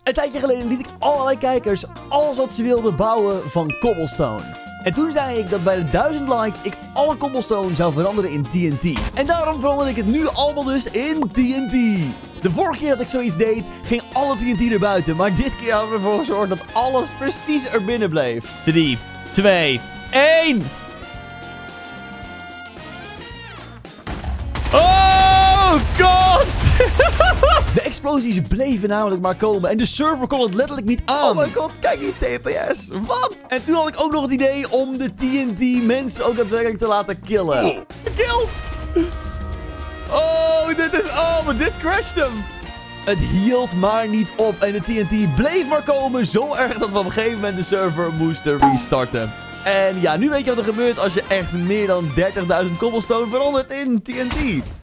Een tijdje geleden liet ik allerlei kijkers alles wat ze wilden bouwen van cobblestone. En toen zei ik dat bij de 1000 likes ik alle cobblestone zou veranderen in TNT. En daarom verander ik het nu allemaal dus in TNT. De vorige keer dat ik zoiets deed, ging alle TNT er buiten. Maar dit keer hadden we ervoor gezorgd dat alles precies er binnen bleef. 3, 2, 1. Oh god! De explosies bleven namelijk maar komen en de server kon het letterlijk niet aan. Oh my god, kijk die TPS. Wat? En toen had ik ook nog het idee om de TNT mensen ook daadwerkelijk te laten killen. Gekillt! Oh, maar dit crasht hem. Het hield maar niet op en de TNT bleef maar komen. Zo erg dat we op een gegeven moment de server moesten restarten. En ja, nu weet je wat er gebeurt als je echt meer dan 30.000 cobblestone verandert in TNT.